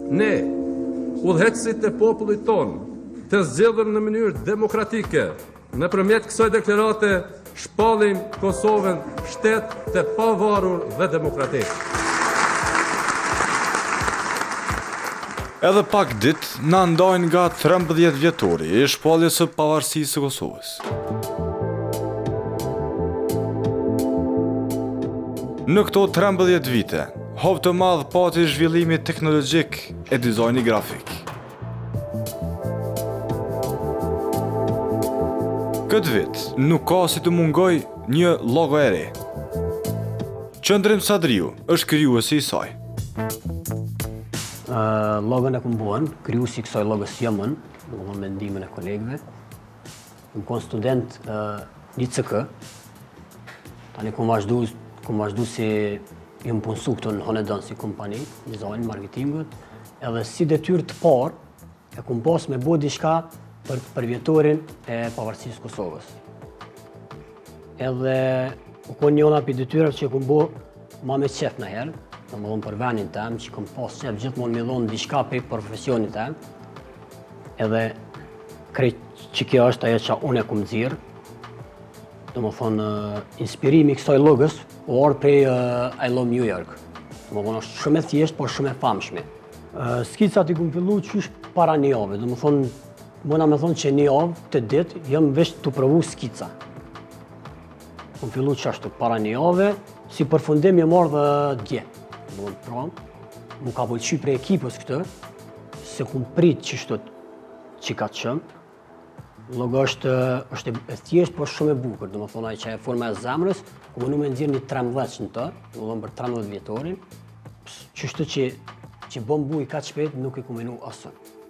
Ne, udhëheqësit e popullit tonë, të zgjedhur në mënyrë demokratike, nëpërmjet kësaj deklarate shpallim Kosovën shtet të pavarur dhe demokratik. Edhe pak ditë na ndajnë nga 13 vjetori i shpalljes së pavarësisë së Kosovës. Në këto 13 vite, hov të madh pati zhvillimi teknologjik e dizajni grafik. Këtë vit nuk ka si të mungoj një logo e re. Qëndrim Sadriu është krijuesi i saj. Logon e këmë buën, krijuesi kësaj logos jëmën, në mendimin e kolegëve. Këmë konë student një CK, tani këmë vazhdu si jëmë punësu këto në Honedon si kompani, dizajn, marketingut, edhe si detyrë të parë, e këmë pas me bo diçka për vjetorin e pavarësisë Kosovës. Edhe u konë njëna për detyrët që këmë bo ma me qef në herë, në më dhonë për venin tem, që këmë pas qef gjithmonë me dhonë diçka për profesionit tem, edhe krejt që kjo është ajo që unë e këmë dzirë, do më thonë inspirimi kësaj logës, o orë prej I Love New York. Do më thonë është shumë e thjesht, por shumë e famshme. Skicat i këmë fillu qysh para një javë, do më thonë, mëna me thonë që një javë të ditë, jam vesh të provu skica. Këmë fillu qashtu para një javë, si përfundim jë marrë dhe dje. Do më pranë, mu ka pëlqy prej ekipës këtë, se këmë prit qështot që ka të qëmë. Logo është e thjesht, por shumë e bukur, do më thonë ai që e forma e zemrës, ku më me nëzirë një 13 në të, do më thonë për 13 vjetorin, qështu që bom buj ka të shpet, nuk i ku menu asën.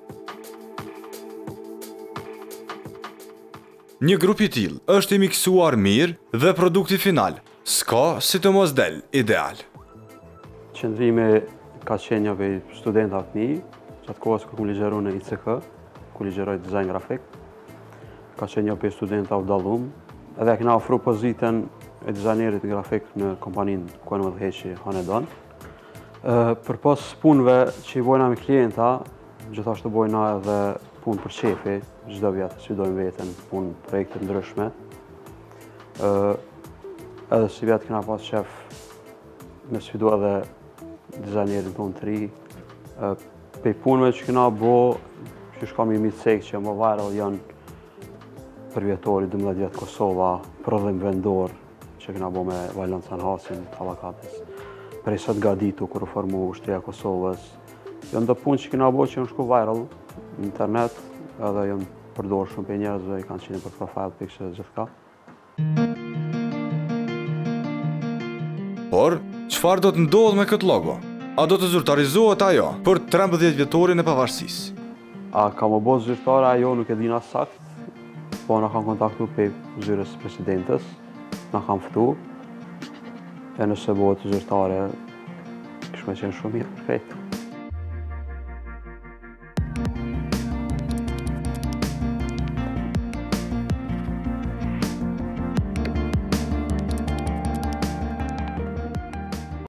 Një grup i tillë është i miksuar mirë dhe produkti final s'ka si të mos del ideal. Qëndrimi ka qenë një për studentave të mi, gjatë kohës kër këmë ligjeru në ICK, ku ligjeroj dizajn grafik. Ka qenë një për studentave dallum, edhe e kena ofru pozitën e dizajnerit grafik në kompaninë ku e në më dheqi Honedon. Për pas punëve që i bojna me klienta, gjithashtu bojna edhe punë për qefi, çdo vjetë sfidojmë veten, punë projekte ndryshme. Edhe si vjetë kena pas qef me sfidu edhe dizajnerin tonë të ri. Pej punëve që kena bo, që shkam i mitësek që më viral janë për vjetori 12 vjetë Kosova, prodhim vendor që kena bo me Vajlon Sanhasin, Tallakatës, prej sot gaditu kër u formu ushtria Kosovës. Janë do punë që kena bo që janë shku viral në internet, edhe janë përdorë shumë për njerëzve, i kanë qenë për profil për kështë gjithka. Por, çfarë do të ndodhë me këtë logo? A do të zyrtarizohet ajo për 13 vjetorin e pavarësisë? A ka më bo zyrtare ajo nuk e dina sakt, po në kanë kontaktu për zyrës presidentës, në kanë ftu, e nëse bëhet zyrtare, kishme qenë shumë mirë për krejtë.